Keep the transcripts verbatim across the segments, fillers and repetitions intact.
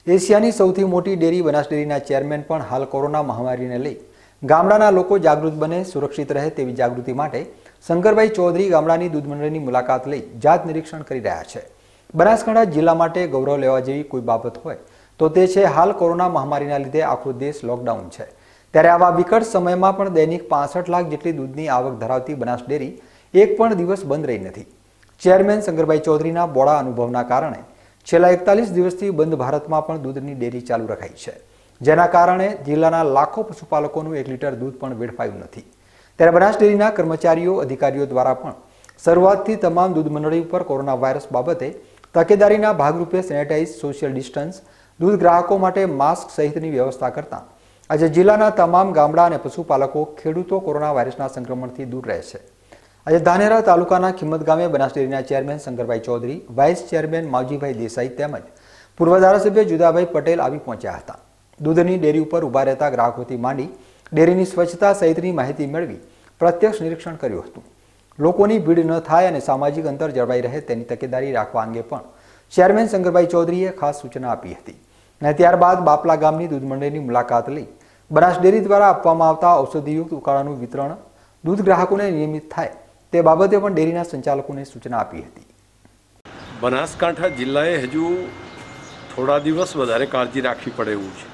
એશિયાની સૌથી મોટી ડેરી બનાસ ડેરીના ચેરમેન પણ હાલ કોરોના મહામારીને લઈ ગામડાના લોકો જાગૃત બને, સુરક્ષિત રહે તેવી જાગૃતિ માટે શંકરભાઈ ચૌધરી ગામડાની દૂધ મંડળીની મુલાકાત લઈ જાત નિરીક્ષણ કરી રહ્યા છે। બનાસકાંઠા જિલ્લા માટે ગૌરવ લેવા જેવી કોઈ બાબત હોય તો તે છે હાલ કોરોના મહામારીના લીધે આખો દેશ લોકડાઉન છે, ત્યારે આવા વિકટ સમયમાં પણ દૈનિક પાસઠ લાખ જેટલી દૂધની આવક ધરાવતી બનાસ ડેરી એક પણ દિવસ બંધ રહી નથી। ચેરમેન શંકરભાઈ ચૌધરીના બોળા અનુભવના કારણે છેલ્લા એકતાલીસ દિવસથી બંધ ભારતમાં પણ દૂધની ડેરી ચાલુ રખાઈ છે, જેના કારણે જિલ્લાના લાખો પશુપાલકોનું એક લીટર દૂધ પણ વેડફાયું નથી। ત્યારે બનાસ ડેરીના કર્મચારીઓ અધિકારીઓ દ્વારા પણ શરૂઆતથી તમામ દૂધ મંડળી ઉપર કોરોના વાયરસ બાબતે તકેદારીના ભાગરૂપે સેનેટાઇઝ, સોશિયલ ડિસ્ટન્સ, દૂધ ગ્રાહકો માટે માસ્ક સહિતની વ્યવસ્થા કરતા આજે જિલ્લાના તમામ ગામડા અને પશુપાલકો ખેડૂતો કોરોના વાયરસના સંક્રમણથી દૂર રહે છે। આજે ધાનેરા તાલુકાના ખિમત ગામે બનાસ ડેરીના chairman Shankarbhai Chaudhary, vice chairman Mavjibhai Desai તેમજ પૂર્વ ધારાસભ્ય જુદાભાઈ પટેલ આવી પહોંચ્યા હતા। દૂધની ડેરી ઉપર ઉભા રહેતા ગ્રાહકોથી માંડી ડેરીની સ્વચ્છતા સહિતની માહિતી મેળવી પ્રત્યક્ષ નિરીક્ષણ કર્યું હતું। લોકોની ભીડ ન થાય અને સામાજિક અંતર જળવાઈ રહે તેની તકેદારી રાખવા અંગે પણ ચેરમેન શંકરભાઈ ચૌધરીએ ખાસ સૂચના આપી હતી અને ત્યારબાદ બાપલા ગામની દૂધ મંડળીની મુલાકાત લઈ બનાસ ડેરી દ્વારા આપવામાં આવતા ઔષધિયુક્ત ઉકાળાનું વિતરણ દૂધ ગ્રાહકોને નિયમિત થાય તે બાબતે પણ ડેરીના સંચાલકોને સૂચના આપી હતી। બનાસકાંઠા જિલ્લાએ હજુ થોડા દિવસ વધારે કાળજી રાખવી પડે એવું છે,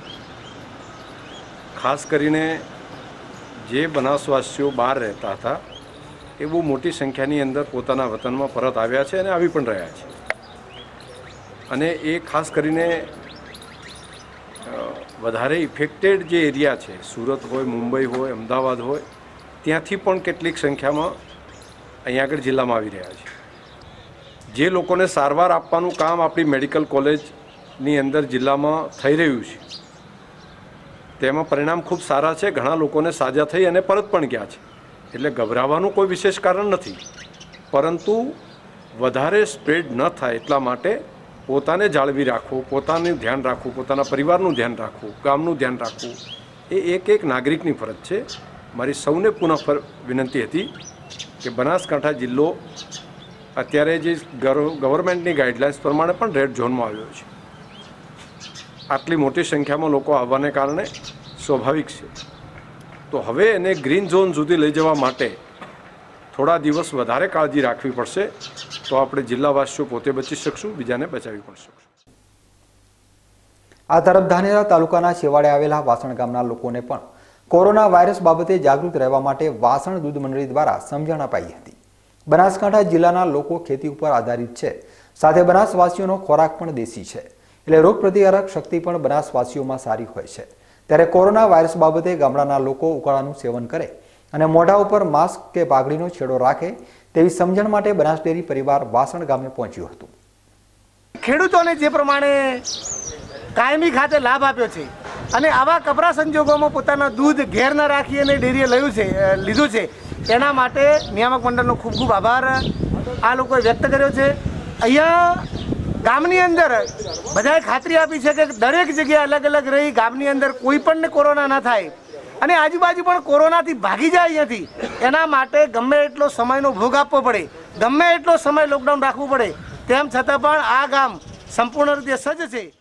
ખાસ કરીને જે બનાસવાસીઓ બહાર રહેતા હતા એ બહુ મોટી સંખ્યાની અંદર પોતાના વતનમાં પરત આવ્યા છે અને આવી પણ રહ્યા છે, અને એ ખાસ કરીને વધારે ઇફેક્ટેડ જે એરિયા છે, સુરત હોય, મુંબઈ હોય, અમદાવાદ હોય, ત્યાંથી પણ કેટલીક સંખ્યામાં અહીંયા આગળ જિલ્લામાં આવી રહ્યા છે। જે લોકોને સારવાર આપવાનું કામ આપણી મેડિકલ કોલેજની અંદર જિલ્લામાં થઈ રહ્યું છે તેમાં પરિણામ ખૂબ સારા છે। ઘણા લોકોને સાજા થઈ અને પરત પણ ગયા છે, એટલે ગભરાવાનું કોઈ વિશેષ કારણ નથી, પરંતુ વધારે સ્પ્રેડ ન થાય એટલા માટે પોતાને જાળવી રાખવું, પોતાનું ધ્યાન રાખવું, પોતાના પરિવારનું ધ્યાન રાખવું, ગામનું ધ્યાન રાખવું એ એક એક નાગરિકની ફરજ છે। મારી સૌને પુનઃ વિનંતી હતી કે બનાસકાંઠા જિલ્લો અત્યારે જે ગવર્મેન્ટની ગાઈડલાઇન્સ પ્રમાણે પણ રેડ ઝોનમાં આવ્યો છે, આટલી મોટી સંખ્યામાં લોકો આવવાને કારણે સ્વાભાવિક છે, તો હવે એને ગ્રીન ઝોન સુધી લઈ જવા માટે થોડા દિવસ વધારે કાળજી રાખવી પડશે, તો આપણે જિલ્લાવાસીઓ પોતે બચી શકશું, બીજાને બચાવી પણ શકશું। આ તરફ ધાનેરા તાલુકાના છેવાડે આવેલા વાસણ ગામના લોકોને પણ કોરોના વાયરસ બાબતે જાગૃત રહેવા માટે વાસણ દૂધ મંડળી દ્વારા સમજણ અપાઈ હતી। બનાસકાંઠા જિલ્લાના લોકો ખેતી ઉપર આધારિત છે, સાથે બનાસવાસીઓનો ખોરાક પણ દેશી છે, એટલે રોગ પ્રતિકારક શક્તિ પણ બનાસવાસીઓમાં સારી હોય છે। ત્યારે કોરોના વાયરસ બાબતે ગામડાના લોકો ઉકાળાનું સેવન કરે અને મોઢા ઉપર માસ્ક કે પાઘડીનો છેડો રાખે તેવી સમજણ માટે બનાસ ડેરી પરિવાર વાસણ ગામે પહોંચ્યું હતું। ખેડૂતોને જે પ્રમાણે કાયમી ખાતે લાભ આપ્યો છે અને આવા કપરા સંજોગોમાં પોતાના દૂધ ઘેર ન રાખી અને ડેરીએ લયું છે લીધું છે, એના માટે નિયામક મંડળનો ખૂબ ખૂબ આભાર આ લોકોએ વ્યક્ત કર્યો છે। અહીંયા ગામની અંદર બધાએ ખાતરી આપી છે કે દરેક જગ્યાએ અલગ અલગ રહી ગામની અંદર કોઈ પણને કોરોના ન થાય અને આજુબાજુ પણ કોરોનાથી ભાગી જાય અહીંયાથી, એના માટે ગમે એટલો સમયનો ભોગ આપવો પડે, ગમે એટલો સમય લોકડાઉન રાખવું પડે, તેમ છતાં પણ આ ગામ સંપૂર્ણ રીતે સજ્જ છે।